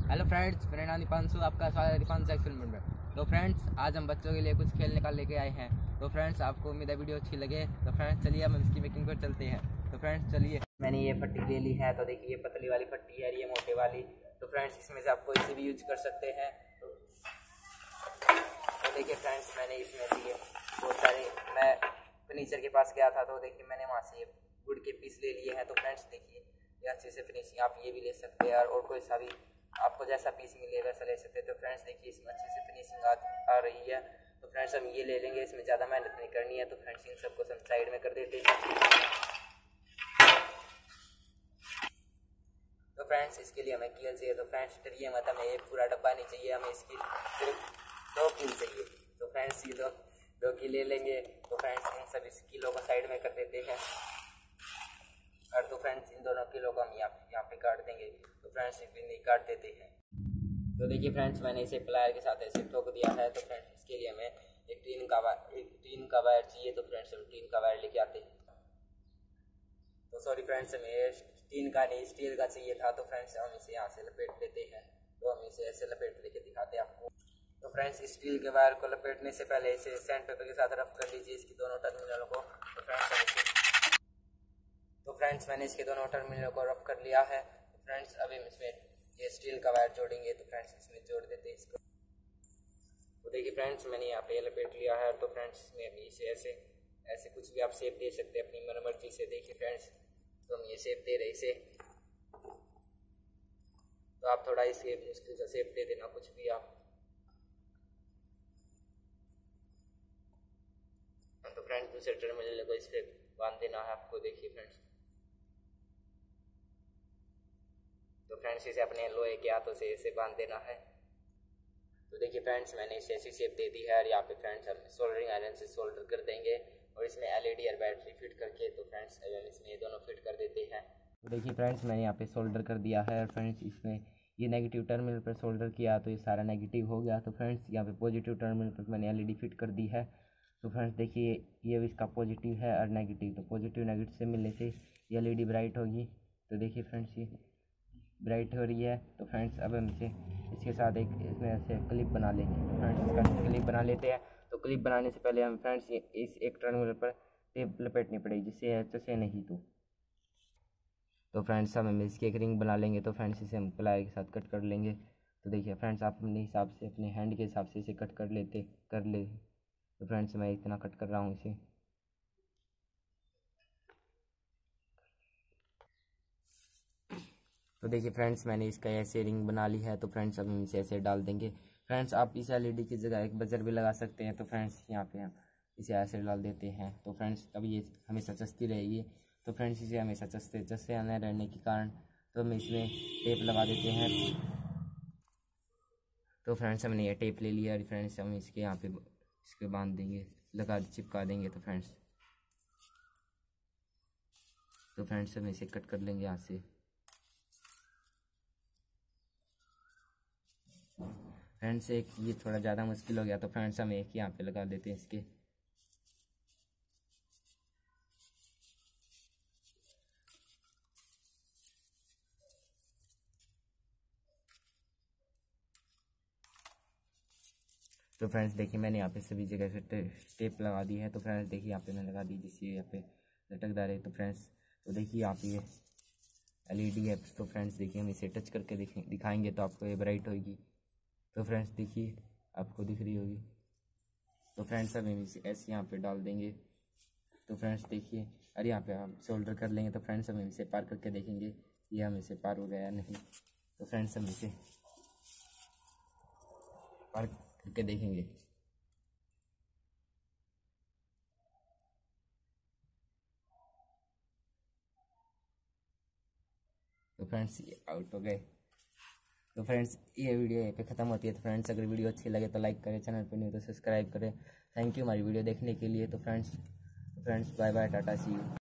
Hello friends, मेरा नाम दीपांशु, आपका स्वागत है दीपांशु एक्सपेरिमेंट में। तो फ्रेंड्स, आज हम बच्चों के लिए कुछ खेल निकाल लेके आए हैं। तो फ्रेंड्स, आपको उम्मीद है वीडियो अच्छी लगे। तो फ्रेंड्स चलिए हम इसकी मेकिंग पर चलते हैं। तो फ्रेंड्स चलिए, मैंने ये फट्टी ले ली है। तो देखिए, ये पतली वाली फट्टी है, ये मोटे वाली। तो फ्रेंड्स, इसमें से आप कोई सी भी यूज कर सकते हैं। तो देखिए फ्रेंड्स, मैंने इसमें से बहुत सारे, मैं फर्नीचर के पास गया था तो देखिए मैंने वहाँ से वुड के पीस ले लिए हैं। तो फ्रेंड्स देखिए, ये अच्छे से फिनिशिंग, आप ये भी ले सकते हैं और कोई सा भी आपको जैसा पीस मिले वैसा ले सकते हैं। तो फ्रेंड्स देखिए, इसमें अच्छे से फिनिशिंग आ रही है। तो फ्रेंड्स हम ये ले लेंगे, इसमें ज़्यादा मेहनत नहीं करनी है। तो फ्रेंड्स इन सबको हम साइड में कर देते हैं। तो फ्रेंड्स इसके लिए हमें कील चाहिए। तो फ्रेंड्स डरिए मत, हमें ये पूरा डब्बा नहीं चाहिए, हमें इसकी सिर्फ 2 कील चाहिए। तो फ्रेंड्स ये दो कील ले लेंगे। तो फ्रेंड्स इन सभी कीलों को साइड में कर देते हैं। और तो फ्रेंड्स इन दोनों किलो को हम यहाँ पे काट देंगे। तो फ्रेंड्स इन्हें काट देते हैं। तो देखिए फ्रेंड्स, मैंने इसे प्लायर के साथ ऐसे ठोक दिया है। तो फ्रेंड्स इसके लिए हमें एक टीन का वायर चाहिए। तो फ्रेंड्स हम टीन का वायर लेके आते हैं। तो सॉरी फ्रेंड्स, हमें टीन का नहीं स्टील का चाहिए था। तो फ्रेंड्स हम इसे यहाँ से लपेट लेते हैं। तो हम इसे ऐसे लपेट लेके दिखाते हैं आपको। तो फ्रेंड्स स्टील के वायर को लपेटने से पहले इसे सैंड पेपर के साथ रफ कर लीजिए, इसकी दोनों टर्मिनलों को। तो फ्रेंड्स मैंने इसके दोनों टर्मिनलों को रफ कर लिया है। तो फ्रेंड्स अभी हम इसमें ये स्टील का वायर जोड़ेंगे। तो फ्रेंड्स इसमें जोड़ देते हैं इसको। तो देखिए फ्रेंड्स, मैंने यहाँ पे लपेट लिया है। तो फ्रेंड्स इसमें अभी इसे ऐसे कुछ भी आप शेप दे सकते हैं अपनी मन मर्जी से। देखिए फ्रेंड्स, तो हम ये शेप दे रहे इसे। तो आप थोड़ा इसे मुश्किल से शेप दे देना, कुछ भी आप। तो फ्रेंड्स दूसरे टर्मिनल को इस पे बांध देना है आपको। देखिए फ्रेंड्स, तो फ्रेंड्स इसे अपने लोहे के हाथों से इसे बांध देना है। तो देखिए फ्रेंड्स, मैंने इसे ऐसी शेप दे दी है। और यहाँ पे फ्रेंड्स हम सोल्डरिंग आयरन से सोल्डर कर देंगे और इसमें एलईडी और बैटरी फिट करके। तो फ्रेंड्स अभी हम इसमें ये दोनों फिट कर देते हैं। तो देखिए फ्रेंड्स, मैंने यहाँ पे सोल्डर कर दिया है। और फ्रेंड्स इसमें ये नेगेटिव टर्मिनल पर सोल्डर किया तो ये सारा नेगेटिव हो गया। तो फ्रेंड्स यहाँ पे पॉजिटिव टर्मिनल पर मैंने एलईडी फिट कर दी है। तो फ्रेंड्स देखिए, ये इसका पॉजिटिव है और नेगेटिव। तो पॉजिटिव नेगेटिव से मिलने से ये एलईडी ब्राइट होगी। तो देखिए फ्रेंड्स, ये ब्राइट हो रही है। तो फ्रेंड्स अब हम इसके साथ एक इसमें ऐसे क्लिप बना लेंगे। तो फ्रेंड्स इसका क्लिप बना लेते हैं। तो क्लिप बनाने से पहले हम फ्रेंड्स इस एक टर्मिनल पर टेप लपेटनी पड़ेगी, जिससे अच्छे से नहीं। तो फ्रेंड्स हम इसकी एक रिंग बना लेंगे। तो फ्रेंड्स इसे हम प्लाई के साथ कट कर लेंगे। तो देखिए फ्रेंड्स, आप अपने हिसाब से, अपने हैंड के हिसाब से इसे कट कर ले। तो फ्रेंड्स मैं इतना कट कर रहा हूँ इसे। तो देखिए फ्रेंड्स, मैंने इसका ऐसे रिंग बना ली है। तो फ्रेंड्स अब हम इसे ऐसे डाल देंगे। फ्रेंड्स आप इस एलईडी की जगह एक बजर भी लगा सकते हैं। तो फ्रेंड्स यहाँ पे हम इसे ऐसे डाल देते हैं। तो फ्रेंड्स अब ये हमेशा चस्ती रहेगी। तो फ्रेंड्स इसे हमेशा चस्ते आने रहने के कारण तो हम इसमें टेप लगा देते हैं। तो फ्रेंड्स हमने ये टेप ले लिया। और फ्रेंड्स हम इसके यहाँ पे इसके बांध देंगे, चिपका देंगे। तो फ्रेंड्स हम इसे कट कर लेंगे यहाँ से। फ्रेंड्स एक ये थोड़ा ज़्यादा मुश्किल हो गया। तो फ्रेंड्स हम एक यहाँ पे लगा देते हैं इसके। तो फ्रेंड्स देखिए, मैंने यहाँ पे सभी जगह से टेप लगा दी है। तो फ्रेंड्स देखिए, यहाँ पे मैंने लगा दी, जिससे यहाँ पे लटकदार है। तो फ्रेंड्स तो देखिए, यहाँ पे ये एलईडी है। तो फ्रेंड्स देखिए, हम इसे टच करके दिखाएंगे तो आपको ये ब्राइट होगी। तो फ्रेंड्स देखिए, आपको दिख रही होगी। तो फ्रेंड्स अब हम इसे ऐसे यहाँ पे डाल देंगे। तो फ्रेंड्स देखिए, अरे यहाँ पे हम सोल्डर कर लेंगे। तो फ्रेंड्स हम इसे पार करके देखेंगे ये हम इसे पार हो गया या नहीं। तो फ्रेंड्स हम इसे पार करके देखेंगे। तो फ्रेंड्स ये आउट हो गए। तो फ्रेंड्स ये वीडियो यहाँ पे ख़त्म होती है। तो फ्रेंड्स अगर वीडियो अच्छी लगे तो लाइक करें, चैनल पर नहीं तो सब्सक्राइब करें। थैंक यू हमारी वीडियो देखने के लिए। तो friends bye bye, tata, see you.